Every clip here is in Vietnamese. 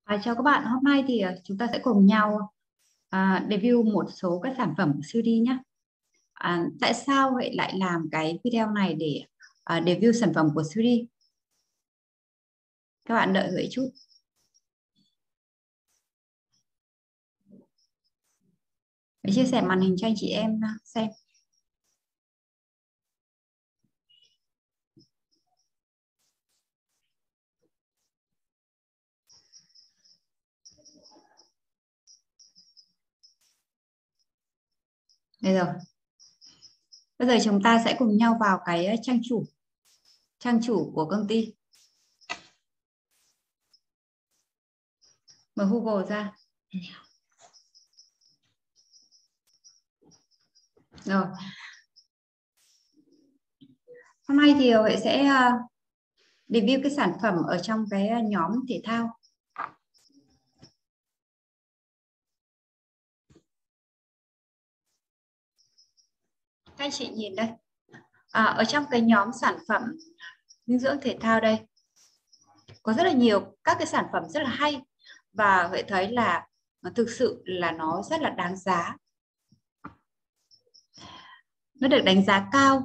Chào các bạn, hôm nay thì chúng ta sẽ cùng nhau review một số các sản phẩm của Siêu.D nhé. Tại sao vậy lại làm cái video này để review sản phẩm của Siêu.D? Các bạn đợi Huệ chút. Để chia sẻ màn hình cho anh chị em xem. Đây rồi. Bây giờ chúng ta sẽ cùng nhau vào cái trang chủ của công ty. Mở Google ra. Rồi. Hôm nay thì Huệ sẽ review cái sản phẩm ở trong cái nhóm thể thao. Các anh chị nhìn đây. Ở trong cái nhóm sản phẩm dinh dưỡng thể thao đây có rất là nhiều các cái sản phẩm rất là hay, và Huệ thấy là thực sự là nó rất là đáng giá, nó được đánh giá cao.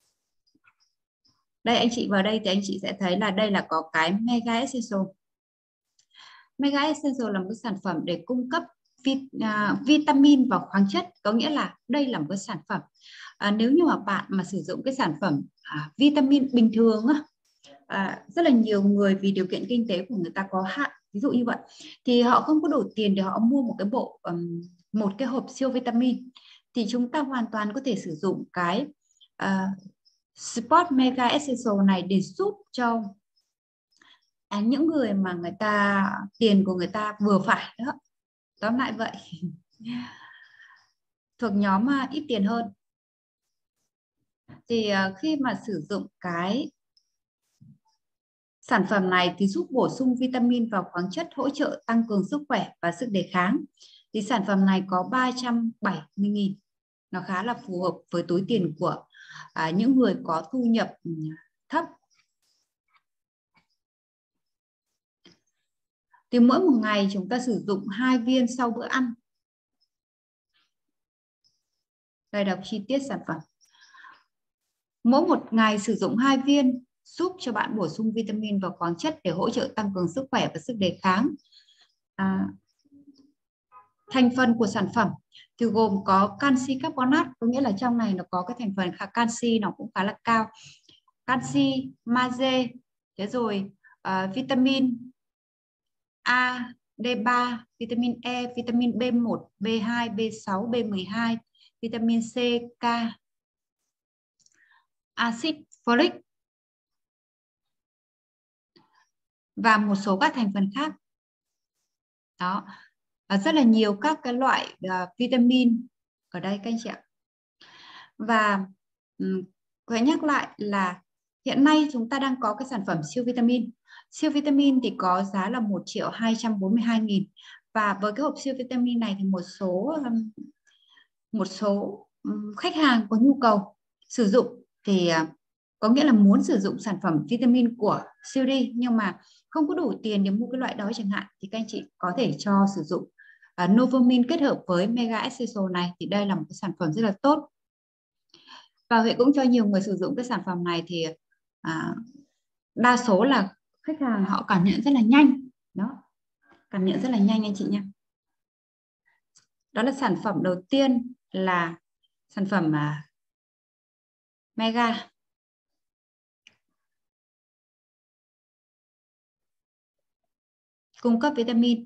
Đây anh chị vào đây thì anh chị sẽ thấy là đây là có cái Mega Essential. Mega Essential là một sản phẩm để cung cấp vitamin và khoáng chất, có nghĩa là đây là một cái sản phẩm nếu như mà bạn mà sử dụng cái sản phẩm vitamin bình thường rất là nhiều người vì điều kiện kinh tế của người ta có hạn, ví dụ như vậy, thì họ không có đủ tiền để họ mua một cái một cái hộp siêu vitamin, thì chúng ta hoàn toàn có thể sử dụng cái Sport Mega Essential này để giúp cho những người mà người ta tiền của người ta vừa phải đó, tóm lại vậy, thuộc nhóm ít tiền hơn, thì khi mà sử dụng cái sản phẩm này thì giúp bổ sung vitamin và khoáng chất, hỗ trợ tăng cường sức khỏe và sức đề kháng. Thì sản phẩm này có 370.000, nó khá là phù hợp với túi tiền của những người có thu nhập thấp. Thì mỗi một ngày chúng ta sử dụng 2 viên sau bữa ăn. Đây đọc chi tiết sản phẩm. Mỗi một ngày sử dụng 2 viên giúp cho bạn bổ sung vitamin và khoáng chất để hỗ trợ tăng cường sức khỏe và sức đề kháng. Thành phần của sản phẩm thì gồm có canxi carbonate, có nghĩa là trong này nó có cái thành phần canxi nó cũng khá là cao, canxi, magie, thế rồi vitamin A, D3, vitamin E, vitamin B1, B2, B6, B12, vitamin C, K, axit folic và một số các thành phần khác. Đó, và rất là nhiều các cái loại vitamin ở đây các anh chị ạ. Và phải nhắc lại là hiện nay chúng ta đang có cái sản phẩm siêu vitamin. Siêu vitamin thì có giá là 1.242.000, và với cái hộp siêu vitamin này thì một số khách hàng có nhu cầu sử dụng thì có nghĩa là muốn sử dụng sản phẩm vitamin của Siêu.D nhưng mà không có đủ tiền để mua cái loại đó chẳng hạn, thì các anh chị có thể cho sử dụng Novomin kết hợp với Mega Essential này, thì đây là một cái sản phẩm rất là tốt. Và Huệ cũng cho nhiều người sử dụng cái sản phẩm này thì đa số là khách hàng họ cảm nhận rất là nhanh. Đó, cảm nhận rất là nhanh anh chị nha. Đó là sản phẩm đầu tiên là sản phẩm Mega. Cung cấp vitamin.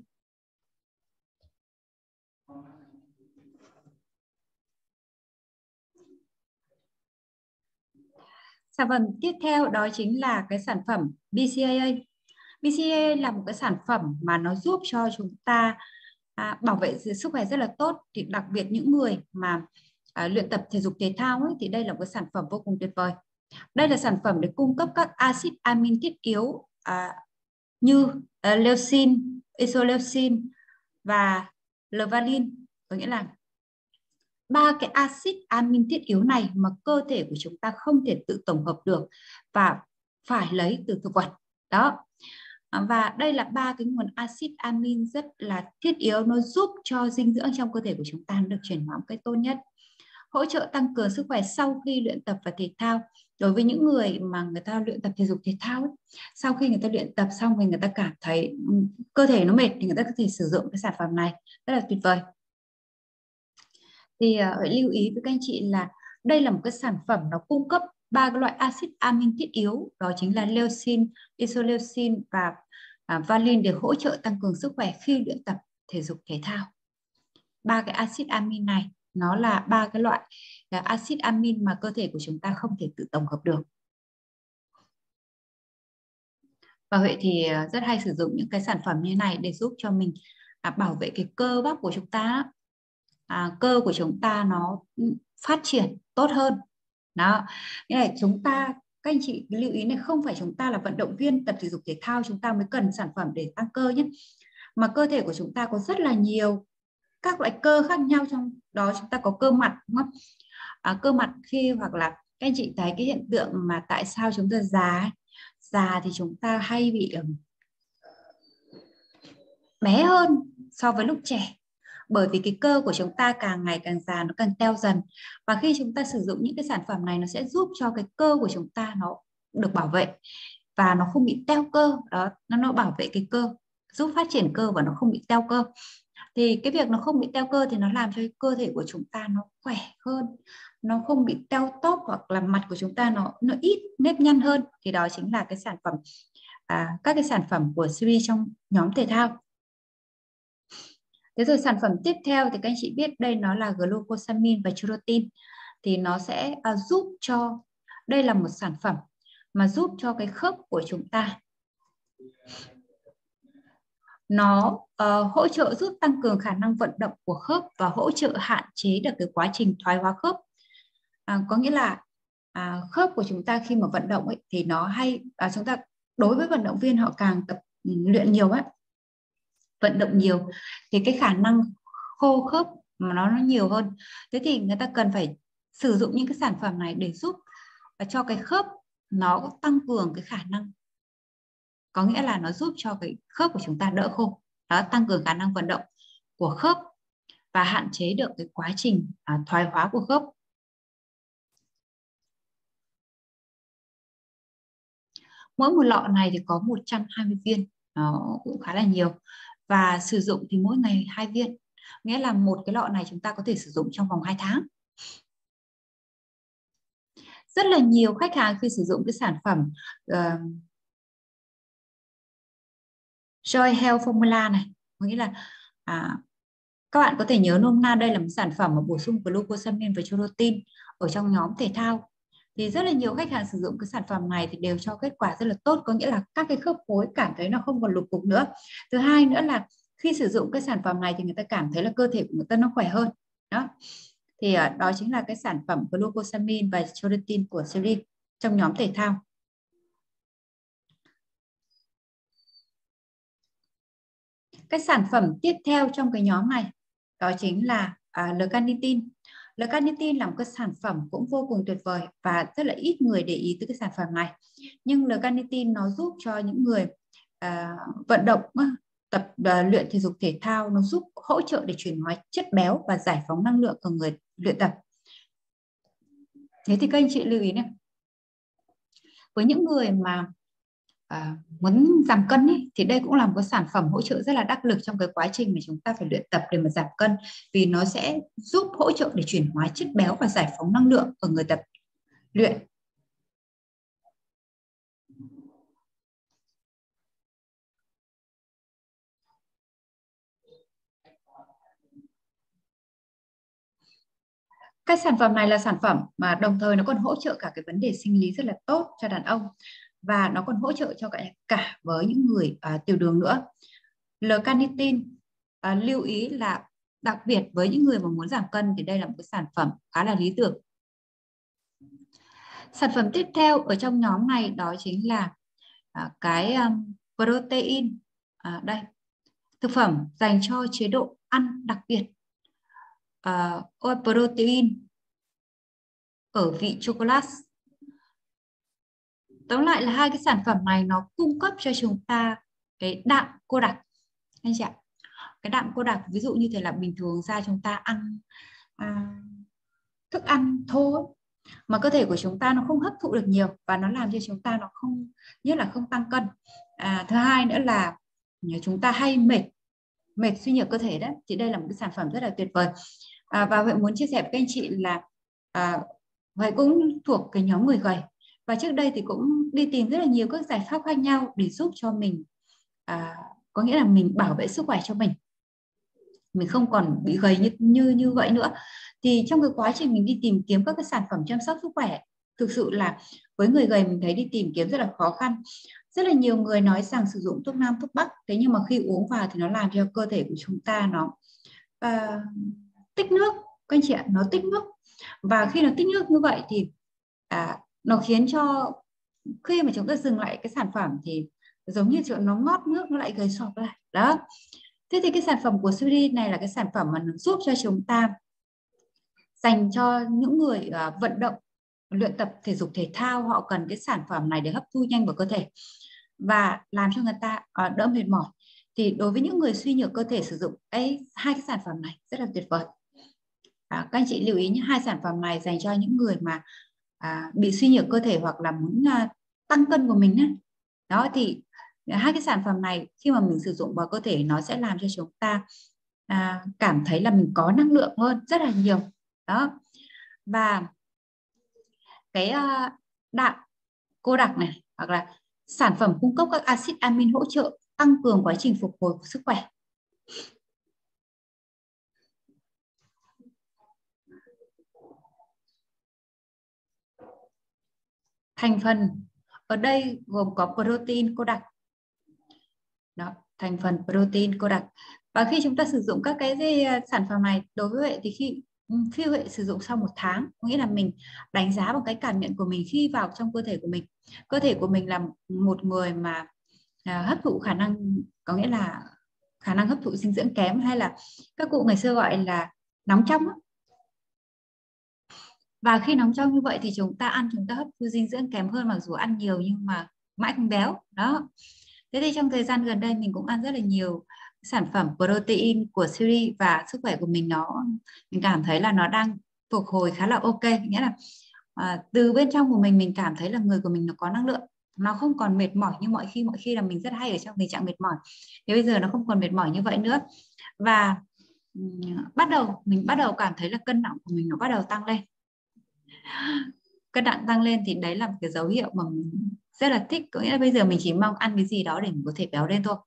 Sản phẩm tiếp theo đó chính là cái sản phẩm BCAA. BCAA là một cái sản phẩm mà nó giúp cho chúng ta bảo vệ sức khỏe rất là tốt, thì đặc biệt những người mà luyện tập thể dục thể thao ấy, thì đây là một cái sản phẩm vô cùng tuyệt vời. Đây là sản phẩm để cung cấp các axit amin thiết yếu như leucin, isoleucin và L-valin, có nghĩa là ba cái axit amin thiết yếu này mà cơ thể của chúng ta không thể tự tổng hợp được và phải lấy từ thực vật. Đó, Và đây là ba cái nguồn axit amin rất là thiết yếu, nó giúp cho dinh dưỡng trong cơ thể của chúng ta được chuyển hóa một cách tốt nhất. Hỗ trợ tăng cường sức khỏe sau khi luyện tập và thể thao. Đối với những người mà người ta luyện tập thể dục thể thao ấy, sau khi người ta luyện tập xong thì người ta cảm thấy cơ thể nó mệt thì người ta có thể sử dụng cái sản phẩm này, rất là tuyệt vời. Thì phải lưu ý với các anh chị là đây là một cái sản phẩm nó cung cấp ba cái loại axit amin thiết yếu, đó chính là leucin, isoleucin và valine, để hỗ trợ tăng cường sức khỏe khi luyện tập thể dục thể thao. Ba cái axit amin này nó là ba cái loại axit amin mà cơ thể của chúng ta không thể tự tổng hợp được. Và Huệ thì rất hay sử dụng những cái sản phẩm như này để giúp cho mình bảo vệ cái cơ bắp của chúng ta, cơ của chúng ta nó phát triển tốt hơn. Đó, nghĩa là chúng ta, các anh chị lưu ý này, không phải chúng ta là vận động viên tập thể dục thể thao chúng ta mới cần sản phẩm để tăng cơ nhé, mà cơ thể của chúng ta có rất là nhiều các loại cơ khác nhau, trong đó chúng ta có cơ mặt, đúng không? Cơ mặt khi, hoặc là các anh chị thấy cái hiện tượng mà tại sao chúng ta già thì chúng ta hay bị bé hơn so với lúc trẻ, bởi vì cái cơ của chúng ta càng ngày càng già, nó càng teo dần. Và khi chúng ta sử dụng những cái sản phẩm này, nó sẽ giúp cho cái cơ của chúng ta nó được bảo vệ và nó không bị teo cơ. Đó, nó bảo vệ cái cơ, giúp phát triển cơ và nó không bị teo cơ. Thì cái việc nó không bị teo cơ thì nó làm cho cái cơ thể của chúng ta nó khỏe hơn, nó không bị teo tóp, hoặc là mặt của chúng ta nó ít nếp nhăn hơn. Thì đó chính là cái sản phẩm, các cái sản phẩm của series trong nhóm thể thao. Thế rồi sản phẩm tiếp theo thì các anh chị biết đây, nó là glucosamine và chrotin. Thì nó sẽ giúp cho, đây là một sản phẩm mà giúp cho cái khớp của chúng ta, nó hỗ trợ giúp tăng cường khả năng vận động của khớp và hỗ trợ hạn chế được cái quá trình thoái hóa khớp. Có nghĩa là khớp của chúng ta khi mà vận động ấy, thì nó hay, chúng ta, đối với vận động viên họ càng tập luyện nhiều ấy, vận động nhiều, thì cái khả năng khô khớp mà nó nhiều hơn. Thế thì người ta cần phải sử dụng những cái sản phẩm này để giúp cho cái khớp nó tăng cường cái khả năng, có nghĩa là nó giúp cho cái khớp của chúng ta đỡ khô, đó, tăng cường khả năng vận động của khớp và hạn chế được cái quá trình thoái hóa của khớp. Mỗi một lọ này thì có 120 viên, nó cũng khá là nhiều, và sử dụng thì mỗi ngày 2 viên, nghĩa là một cái lọ này chúng ta có thể sử dụng trong vòng 2 tháng. Rất là nhiều khách hàng khi sử dụng cái sản phẩm Joy Health Formula này, có nghĩa là các bạn có thể nhớ nôm na đây là một sản phẩm mà bổ sung glucosamine và chrotin ở trong nhóm thể thao. Thì rất là nhiều khách hàng sử dụng cái sản phẩm này thì đều cho kết quả rất là tốt, có nghĩa là các cái khớp gối cảm thấy nó không còn lục cục nữa. Thứ hai nữa là khi sử dụng cái sản phẩm này thì người ta cảm thấy là cơ thể của người ta nó khỏe hơn. Đó. Thì đó chính là cái sản phẩm glucosamine và chrotin của series trong nhóm thể thao. Cái sản phẩm tiếp theo trong cái nhóm này đó chính là L-carnitin. L-carnitin là một cái sản phẩm cũng vô cùng tuyệt vời và rất là ít người để ý tới cái sản phẩm này. Nhưng L-carnitin nó giúp cho những người vận động, tập luyện thể dục thể thao, nó giúp hỗ trợ để chuyển hóa chất béo và giải phóng năng lượng của người luyện tập. Thế thì các anh chị lưu ý này, với những người mà muốn giảm cân ý, thì đây cũng là một cái sản phẩm hỗ trợ rất là đắc lực trong cái quá trình mà chúng ta phải luyện tập để mà giảm cân, vì nó sẽ giúp hỗ trợ để chuyển hóa chất béo và giải phóng năng lượng ở người tập luyện. Cái sản phẩm này là sản phẩm mà đồng thời nó còn hỗ trợ cả cái vấn đề sinh lý rất là tốt cho đàn ông, và nó còn hỗ trợ cho cả với những người tiểu đường nữa. L-carnitin lưu ý là đặc biệt với những người mà muốn giảm cân thì đây là một cái sản phẩm khá là lý tưởng. Sản phẩm tiếp theo ở trong nhóm này đó chính là cái protein. Đây, thực phẩm dành cho chế độ ăn đặc biệt, protein ở vị chocolate. Tóm lại là hai cái sản phẩm này nó cung cấp cho chúng ta cái đạm cô đặc anh chị ạ. Cái đạm cô đặc ví dụ như thế là bình thường ra chúng ta ăn à, thức ăn thô ấy, mà cơ thể của chúng ta nó không hấp thụ được nhiều và nó làm cho chúng ta nó không, nhất là không tăng cân. Thứ hai nữa là chúng ta hay mệt, suy nhược cơ thể đấy, thì đây là một cái sản phẩm rất là tuyệt vời. Và Huệ muốn chia sẻ với các anh chị là Huệ cũng thuộc cái nhóm người gầy, và trước đây thì cũng đi tìm rất là nhiều các giải pháp khác nhau để giúp cho mình, có nghĩa là mình bảo vệ sức khỏe cho mình không còn bị gầy như vậy nữa. Thì trong cái quá trình mình đi tìm kiếm các cái sản phẩm chăm sóc sức khỏe, thực sự là với người gầy mình thấy đi tìm kiếm rất là khó khăn. Rất là nhiều người nói rằng sử dụng thuốc nam thuốc bắc, thế nhưng mà khi uống vào thì nó làm cho cơ thể của chúng ta nó tích nước, các anh chị ạ, nó tích nước. Và khi nó tích nước như vậy thì nó khiến cho khi mà chúng ta dừng lại cái sản phẩm thì giống như chuyện nó ngót nước, nó lại gầy sọt lại đó. Thế thì cái sản phẩm của Sudi này là cái sản phẩm mà nó giúp cho chúng ta, dành cho những người vận động, luyện tập thể dục thể thao, họ cần cái sản phẩm này để hấp thu nhanh vào cơ thể và làm cho người ta đỡ mệt mỏi. Thì đối với những người suy nhược cơ thể sử dụng hai cái sản phẩm này rất là tuyệt vời. Các anh chị lưu ý nhé, hai sản phẩm này dành cho những người mà bị suy nhược cơ thể hoặc là muốn tăng cân của mình ấy. Đó thì hai cái sản phẩm này khi mà mình sử dụng vào cơ thể nó sẽ làm cho chúng ta cảm thấy là mình có năng lượng hơn rất là nhiều đó. Và cái đạm cô đặc này, hoặc là sản phẩm cung cấp các axit amin hỗ trợ tăng cường quá trình phục hồi của sức khỏe. Thành phần ở đây gồm có protein cô đặc đó, thành phần protein cô đặc. Và khi chúng ta sử dụng các cái sản phẩm này, đối với Huệ thì khi Huệ sử dụng sau 1 tháng, có nghĩa là mình đánh giá bằng cái cảm nhận của mình khi vào trong cơ thể của mình. Cơ thể của mình là một người mà hấp thụ khả năng, có nghĩa là khả năng hấp thụ dinh dưỡng kém, hay là các cụ ngày xưa gọi là nóng trong. Và khi nóng trong như vậy thì chúng ta ăn, chúng ta hấp thu dinh dưỡng kém hơn, mặc dù ăn nhiều nhưng mà mãi không béo đó. Thế thì trong thời gian gần đây mình cũng ăn rất là nhiều sản phẩm protein của Siri, và sức khỏe của mình cảm thấy là nó đang phục hồi khá là ok. Nghĩa là từ bên trong của mình cảm thấy là người của mình nó có năng lượng, nó không còn mệt mỏi như mọi khi là mình rất hay ở trong tình trạng mệt mỏi, thì bây giờ nó không còn mệt mỏi như vậy nữa. Và mình bắt đầu cảm thấy là cân nặng của mình nó bắt đầu tăng lên. Cân nặng tăng lên thì đấy là một cái dấu hiệu mà mình rất là thích, có nghĩa là bây giờ mình chỉ mong ăn cái gì đó để mình có thể béo lên thôi.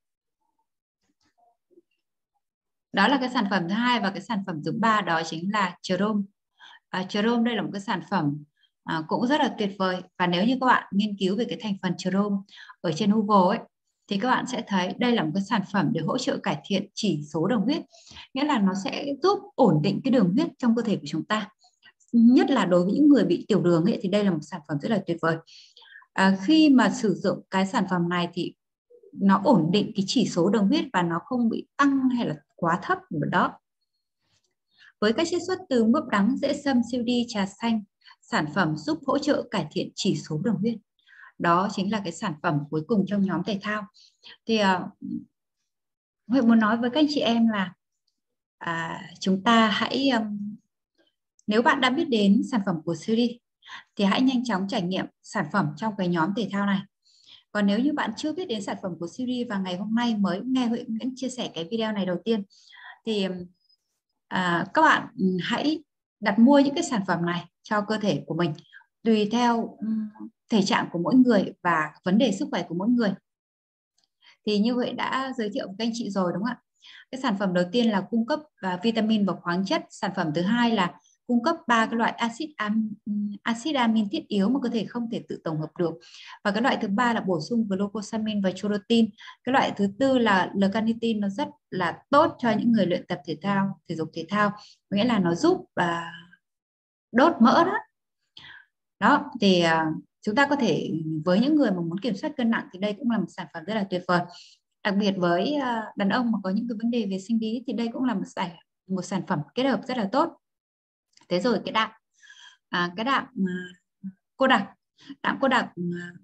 Đó là cái sản phẩm thứ hai. Và cái sản phẩm thứ ba đó chính là Jerome. Jerome đây là một cái sản phẩm cũng rất là tuyệt vời. Và nếu như các bạn nghiên cứu về cái thành phần Jerome ở trên Google ấy, thì các bạn sẽ thấy đây là một cái sản phẩm để hỗ trợ cải thiện chỉ số đường huyết. Nghĩa là nó sẽ giúp ổn định cái đường huyết trong cơ thể của chúng ta. Nhất là đối với những người bị tiểu đường ấy, thì đây là một sản phẩm rất là tuyệt vời. Khi mà sử dụng cái sản phẩm này thì nó ổn định cái chỉ số đường huyết và nó không bị tăng hay là quá thấp đó. Với các chiết xuất từ mướp đắng, rễ sâm, siêu đi, trà xanh, sản phẩm giúp hỗ trợ cải thiện chỉ số đường huyết. Đó chính là cái sản phẩm cuối cùng trong nhóm thể thao. Thì Huệ muốn nói với các anh chị em là chúng ta hãy nếu bạn đã biết đến sản phẩm của Siri thì hãy nhanh chóng trải nghiệm sản phẩm trong cái nhóm thể thao này. Còn nếu như bạn chưa biết đến sản phẩm của Siri và ngày hôm nay mới nghe Huệ Nguyễn chia sẻ cái video này đầu tiên, thì các bạn hãy đặt mua những cái sản phẩm này cho cơ thể của mình, tùy theo thể trạng của mỗi người và vấn đề sức khỏe của mỗi người. Thì như Huệ đã giới thiệu với các anh chị rồi đúng không ạ? Cái sản phẩm đầu tiên là cung cấp vitamin và khoáng chất. Sản phẩm thứ hai là cung cấp 3 cái loại axit amin thiết yếu mà cơ thể không thể tự tổng hợp được. Và cái loại thứ ba là bổ sung glucosamine và chorotin. Cái loại thứ tư là L-carnitin, nó rất là tốt cho những người luyện tập thể dục thể thao, nghĩa là nó giúp đốt mỡ đó. Đó thì chúng ta có thể, với những người mà muốn kiểm soát cân nặng thì đây cũng là một sản phẩm rất là tuyệt vời. Đặc biệt với đàn ông mà có những cái vấn đề về sinh lý thì đây cũng là một sản phẩm kết hợp rất là tốt. Thế rồi cái đạm cô đặc, đạm cô đặc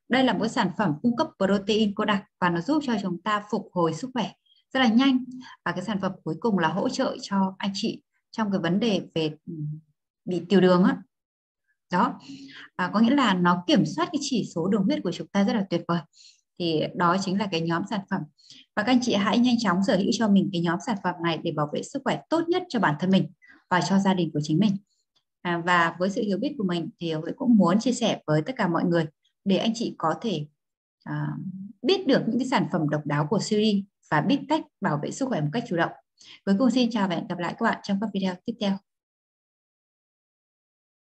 Đây là một sản phẩm cung cấp protein cô đặc và nó giúp cho chúng ta phục hồi sức khỏe rất là nhanh. Và cái sản phẩm cuối cùng là hỗ trợ cho anh chị trong cái vấn đề về bị tiểu đường á. Đó, có nghĩa là nó kiểm soát cái chỉ số đường huyết của chúng ta rất là tuyệt vời. Thì đó chính là cái nhóm sản phẩm. Và các anh chị hãy nhanh chóng sở hữu cho mình cái nhóm sản phẩm này để bảo vệ sức khỏe tốt nhất cho bản thân mình và cho gia đình của chính mình. Và với sự hiểu biết của mình thì Huệ cũng muốn chia sẻ với tất cả mọi người để anh chị có thể biết được những cái sản phẩm độc đáo của Siri và biết cách bảo vệ sức khỏe một cách chủ động. Cuối cùng xin chào và hẹn gặp lại các bạn trong các video tiếp theo.